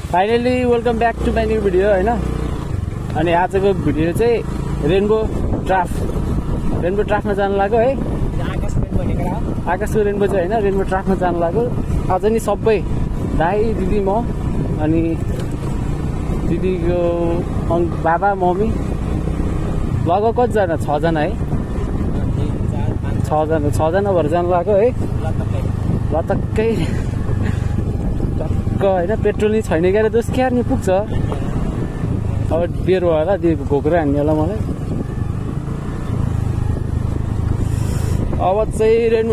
Finally welcome back to my new video होइन। अनि आजको भिडियो चाहिँ रेनबो ट्राफमा जानु लाग्यो है। आकाशको रेनबो चाहिँ होइन, रेनबो ट्राफमा जानु लाग्यो। आज नि सबै दाइ दिदी म अनि दिदीको बाबा मम्मी लगभग कतिजना 6 जना है, 6 जना भएर जानु लाग्यो है। लतक्कै होइन, पेट्रोल नि छैन क्या, दोस क्यार नि पुग्छ। अब बेर भयो होला दिएको घोक्रो हान्ने होला मलाई। अब चाहिँ रेनबो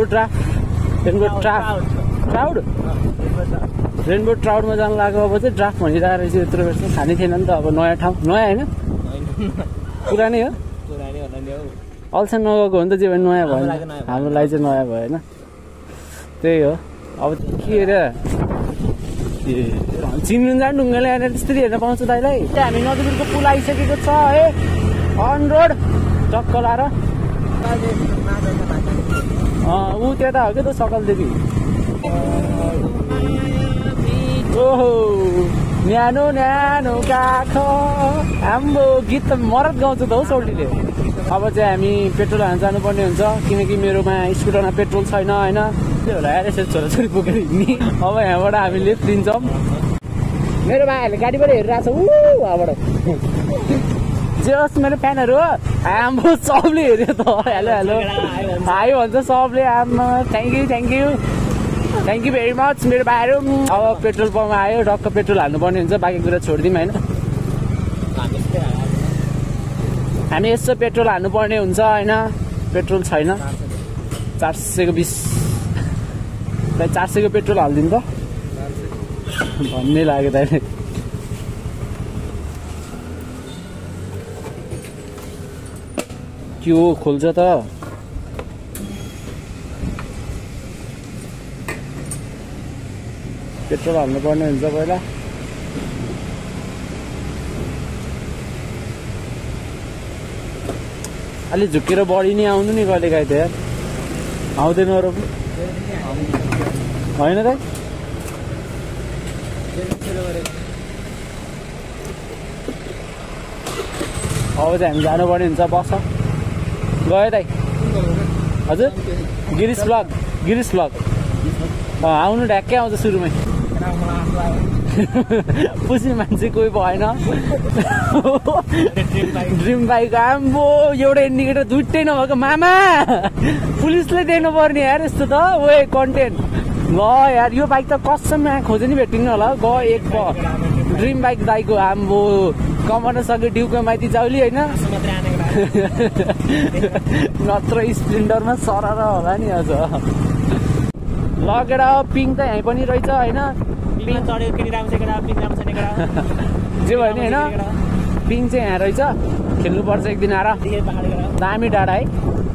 ट्राउटमा जानु लाग्यो। अब चाहिँ ड्राफ्ट भनिरहेको रहेछ यत्रो बेर खाने थिएन नि त। अब नयाँ ठाउँ, नयाँ होइन पुरानै हो, अल्छा नगएको हो नि त। जे भने नयाँ भयो, हाम्रो लागि चाहिँ नयाँ भयो होइन। त्यही हो। अब के अरे चिन्नु जानु ढुङ्गाले आएर त्यसरी हेर्न पाउँछ दाइलाई। हामी नदीपुरको पुल आइसकेको छ है, अन रोड टक्क लाएर। ऊ त्यता हो क्या त सकलदेवी। ओहो न्यानो न्यानो काखो हाम्रो गीत त मरत गाउँछ त हौ सौलीले। अब चाहिँ हामी पेट्रोल हाल्न जानुपर्ने हुन्छ, किनकि मेरोमा स्कुटरमा पेट्रोल छैन होइन। त्यो होला यार, यसरी छोराछोरी बोकेर हिँड्ने। अब यहाँबाट हामी लेफ्ट लिन्छौँ। मेरो भाइहरूले गाडीबाट हेरिरहेको छ उहाँबाट। जे होस् मेरो फ्यानहरू हो, हाम्रो सबले हेऱ्यो त। हेलो हेलो हाई भन्छ सबले। आमा थ्याङ्क यू भेरी मच मेरो भाइहरू। अब पेट्रोल पम्प आयो, टक्क पेट्रोल हाल्नुपर्ने हुन्छ, बाँकी कुरा छोडिदिउँ होइन। हामी यसो पेट्रोल हाल्नुपर्ने हुन्छ होइन। पेट्रोल छैन, 420 400 को पेट्रोल हालिदिउँ त भन्ने लाग्यो त। के हो खोल्छ त। पेट्रोल हाल्नुपर्ने हुन्छ पहिला। अलि झुकेर बढी नै आउनु नि कहिले काहीँ त यार, आउँदैन र होइन त। अब चाहिँ हामी जानुपर्ने हुन्छ। बस गयो दाइ हजुर। गिरिश ब्लग आउनु ढ्याक्कै आउँछ सुरुमै। पुसी मान्छे कोही भएन। ड्रिम बाइक आम्बो एउटा इन्डिकेटर दुइटै नभएको मामा, पुलिसले दिनु पर्ने यार यस्तो त। ओए कन्टेन्ट ल यार, यो बाइक त कसम खोजे नि भेटिन्न होला। गयो एक ड्रिम बाइक दाइको आम्बो कमाउन सक्यो ड्युको माइती जाउली होइन। नत्र स्प्लेन्डरमा सरर होला नि अझ। लगेर पिङ त यहीँ पनि रहेछ होइन। जे भयो नि होइन, पिङ चाहिँ यहाँ रहेछ। खेल्नुपर्छ एक दिन आएर। दामी डाँडा है,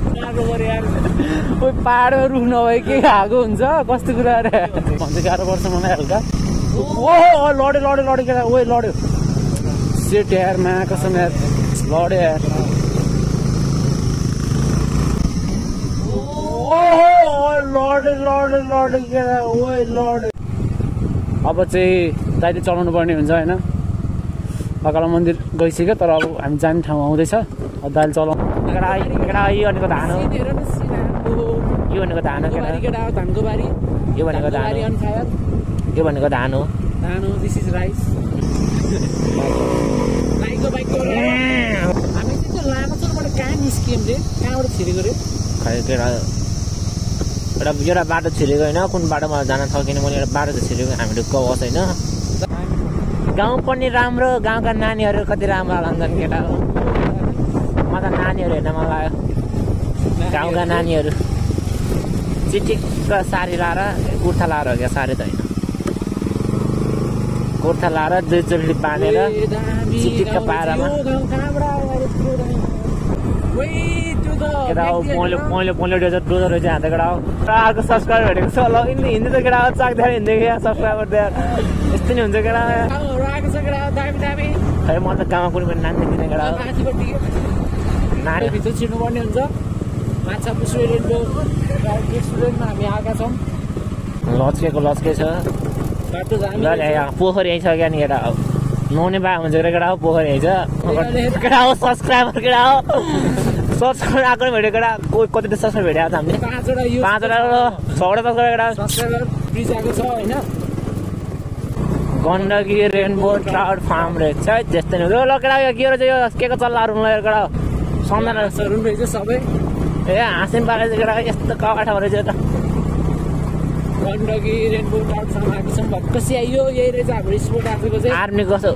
कोही पाहाडमा रुख नभए के आएको हुन्छ, कस्तो कुरा अरे भन्छ। गाह्रो पर्छ मलाई हल्का। ओहो लड्यो केटा। ओए लड्यो सेट यार, मा कसम यार लड्यो यार। लड्यो केटा। ओए लड्यो। अब चाहिँ दाइले चलाउनु पर्ने हुन्छ होइन। अकाल मन्दिर गइसक्यो, तर अब हामी जाने ठाउँ आउँदैछ। दाइले चलाउनु। यो भनेको धान हो, यो भनेको धान हो, धानको बारी। यो भनेको धान हो। This is rice. हामी चाहिँ लामाचोरबाट कहाँ निस्कियौँ रे, कहाँबाट छिरेको रे? खै केटा एउटा बाटो छिरेको होइन। कुन बाटोमा जान सकिनँ मैले, एउटा बाटो चाहिँ छिरेको। हामीले गवास होइन। गाउँ पनि राम्रो, गाउँका नानीहरू कति राम्रो लान्छन् केटा। म त नानीहरू हेर्न मन लाग्यो। गाउँका नानीहरू चिटिक्क साडी लाएर, कुर्ता लाएर हो क्या, साडी त होइन, कुर्ता लाएर दुई चुल्ली बाँधेर चिटिक्क पारामा। केटा हो पहिले डोजर रहेछ हान्दा केटा हो। अर्को सब्सक्राइबर भेटेको छ ल, हिँड्दै त केटा हो, चाक्दै हिँड्दै क्या सब्सक्राइबर दिएर। यस्तो नि हुन्छ केटा। खै म त गाउँमा कुनै पनि नानी देखिने केटा हो। नानी भित्र छिर्नुपर्ने हुन्छ। माछा पुछ्रे रेनबो रेस्टुरेन्टमा हामी आएका छौँ। लचके छ। बाटो जाम पोखरी आइसक्यो नि केटा हो नुहाउने बा हुन्छ केटा हो पोखरी आइछ केटा हो सब्सक्राइबर केटा हो सब्सक्राइबर आएको भेट्यो केटा कति त सब्सक्राइबर भेट्यो आज हामीले 5वटा 6वटा सब्सक्राइबर ब्रिज आएको छ हैन गण्डकी रेनबो ट्राउट फार्म रहेछ त्यस्तै नै हो ल केटा के रहेछ यो के को चल्लाहरू ल केटा सन्दनहरू रहेछ सबै ए हाँस्ने पारेछ केटा यस्तो कवाठा रहेछ त गण्डकी रेनबो ट्राउट फार्म आएको छ भक्कसी आइयो यही रहेछ हाम्रो स्पोर्ट आएको चाहिँ आर्मी कस्तो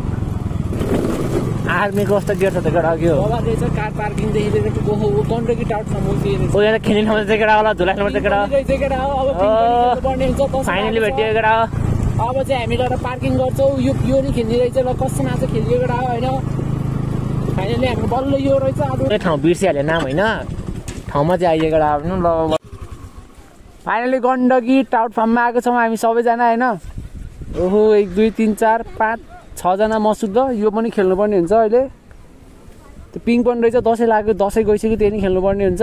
गेट छ त केटा के हो बाबा रहेछ कार पार्किङ देखि लिएर ओहो गण्डकी ट्राउट फार्म हो के रहेछ ओ यहाँ खेल्ने ठाउँ चाहिँ केटा होला झुला खेल्नु पर्छ केटा रहेछ केटा हो अब पिङ पर्ने हुन्छ फाइनली भेटियो केटा हो अब चाहिँ हामी गएर पार्किङ गर्छौँ यो नि खेल्ने रहेछ ल कस्तो नाच खेलियो केटा हो होइन फाइनली हाम्रो बल्ल यो रहेछ अब ठाउँ बिर्सिहाल्यो नाम होइन ठाउँमा चाहिँ आइयो केटा आफ्नो ल फाइनली गण्डकी ट्राउट फार्ममा आएको छौँ हामी सबैजना होइन ओहो 1 2 3 4 5 6 जना मसुद यो पनि खेल्नुपर्ने हुन्छ अहिले त्यो पिङ पनि रहेछ दसैँ लाग्यो दसैँ गइसक्यो त्यही नि खेल्नुपर्ने हुन्छ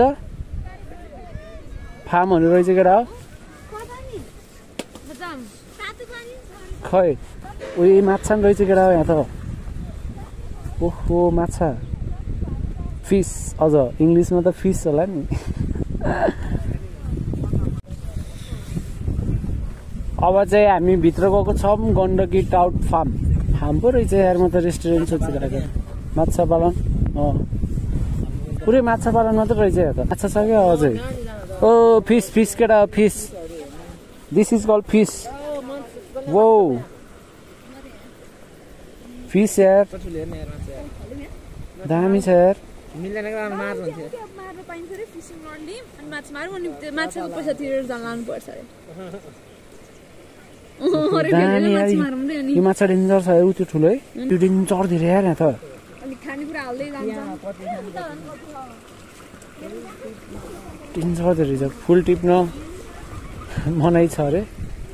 फार्महरू रहेछ केटा हो खै उयो माछा पनि रहेछ केटा हो यहाँ त ओहो माछा फिस अझ इङ्ग्लिसमा त फिस होला नि अब चाहिँ हामी भित्र गएको छौँ गण्डकी ट्राउट फार्म पो रहेछ यार म त रेस्टुरेन्ट सोचिरहेको माछा पालन पुरै माछा पालन मात्रै रहेछ यहाँ त माछा छ क्या अझै ओ फिस केटा fish this is called fish वो फिस यार दामी छ यार यो माछा डेन्जर छ उ त्यो ठुलो है त्यो डेन्जर धेरै यार यहाँ त डेन्जर धेरै छ फुल टिप्न मनाइ छ अरे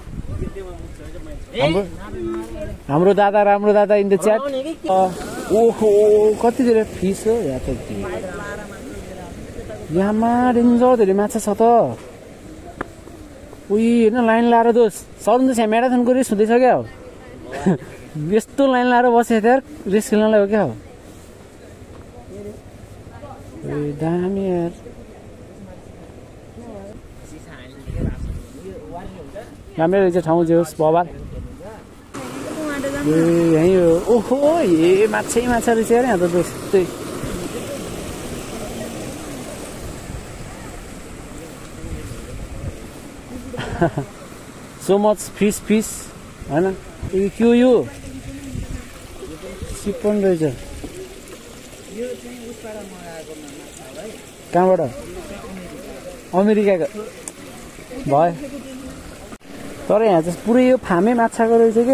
हाम्रो दादा इन द च्याट ओहो कति धेरै फिस हो यहाँ त यहाँमा डेन्जर धेरै माछा छ त उही होइन लाइन लाएर दोस् सरुन त यहाँ म्याराथनको रेस हुँदैछ क्या हो यस्तो लाइन लाएर बसेको थियो यार रेस खेल्नलाई हो क्या हो ए दामी यार राम्रै रहेछ ठाउँ जे होस् बबाल ए यहीँ हो ओहो ए माछै माछा रहेछ यार यहाँ त जस्तै so much fish होइन के हो यो सिपन रहेछ कहाँबाट अमेरिकाको भयो तर यहाँ चाहिँ पुरै यो फार्मै माछाको रहेछ के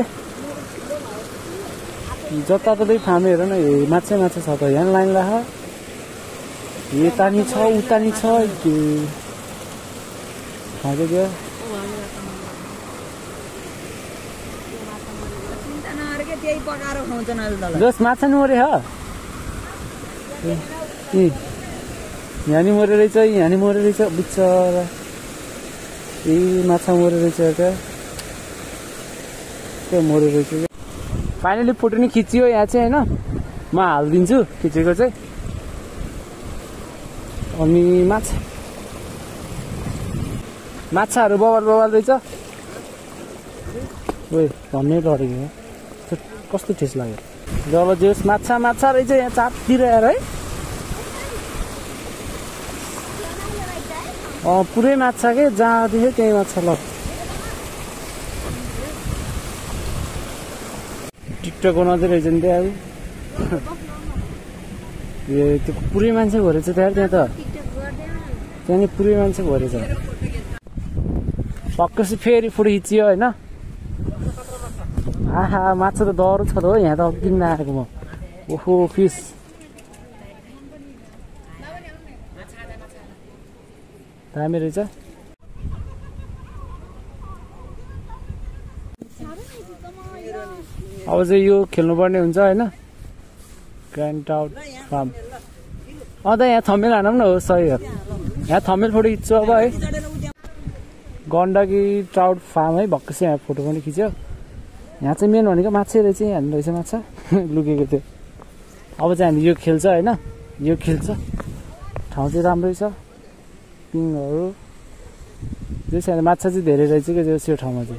जताततै फार्मै हेर न माछै माछा छ त यहाँ लाइन राख यता नि छ उता नि छ क्या जस माछा नि मरे यहाँ नि मरे रहेछ यहाँ नि मरे रहेछ बिचरा ए माछा मरे रहेछ क्या मरे रहेछ क्या फाइनली फोटो नि खिचियो यहाँ चाहिँ होइन म हालिदिन्छु खिचेको चाहिँ अनि माछाहरू बवाल रहेछ ओए भन्नै डरेको कस्तो ठेस लाग्यो जब जोस् माछा रहेछ यहाँ चापतिर आएर है पुरै माछा के जहाँ देख्यो त्यही माछा ल टिकटक बनाउँदै रहेछ नि त्यहाँ ए त्यो पुरै मान्छे भरेछ त्यहाँ त त्यहाँ नि पुरै मान्छे भरेछ पक्कै फेरि फोटो खिचियो होइन आहा माछा त डर छ त हो यहाँ त किन्न आएको म ओहो फिस दामी रहेछ अब चाहिँ यो खेल्नुपर्ने हुन्छ होइन ग्रान्ड ट्राउट फार्म त यहाँ थम्मेल हानौँ न हो सही हो यहाँ थम्मेल फोटो खिच्छु अब है गण्डकी ट्राउट फार्म है भक्कसी यहाँ फोटो पनि खिच्यो यहाँ चाहिँ मेन भनेको माछै रहेछ हाल्नु रहेछ माछा लुकेको थियो। अब चाहिँ हामी यो खेल्छ होइन, यो खेल्छ। ठाउँ चाहिँ राम्रै छ, पिङहरू जे छ माछा चाहिँ धेरै रहेछ क्या त्यो ठाउँमा चाहिँ।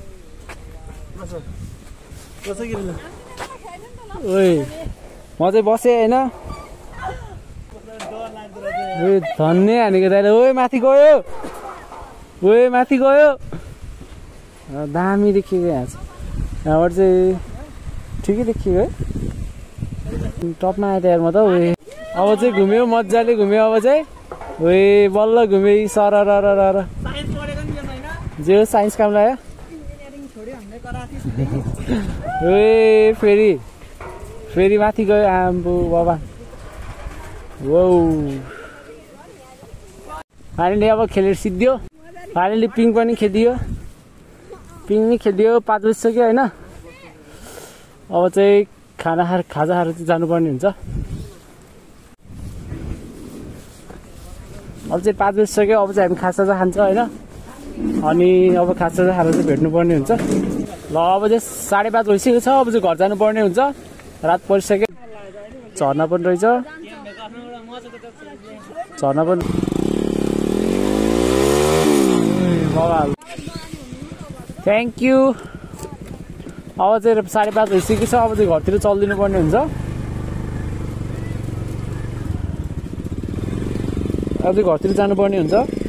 ओइ म चाहिँ बसेँ होइन, धन्ने हानेको दाइले। ओइ माथि गयो, ओइ माथि गयो, दामी देखिएको यहाँ चाहिँ। यहाँबाट चाहिँ ठिकै देखियो है, टपमा आयो त्यहाँ म त। उयो अब चाहिँ घुम्यो, मजाले घुम्यो। अब चाहिँ उयो बल्ल घुम्यो सर र जे हो साइन्स काम लाग्यो। ए फेरि माथि गयो आम्बो बाबा। वो फाइनली अब खेलेर सिद्धियो। फाइनली पिङ पनि खेदियो, पिङ नि खेदियो। 5 बजिसक्यो होइन। अब चाहिँ खाजा खाएर चाहिँ जानुपर्ने हुन्छ। अब चाहिँ 5 बजिसक्यो। अब चाहिँ हामी खाजा खान्छ होइन। अनि अब खाजा खाएर चाहिँ भेट्नुपर्ने हुन्छ। ल अब चाहिँ 5:30 भइसकेको छ। अब चाहिँ घर जानुपर्ने हुन्छ, रात परिसक्यो। झर्ना पनि रहेछ, झर्ना पनि। Thank you. अब चाहिँ 5:30 भइसकेको छ। अब चाहिँ घरतिर चलिदिनु पर्ने हुन्छ। अब चाहिँ घरतिर जानुपर्ने हुन्छ।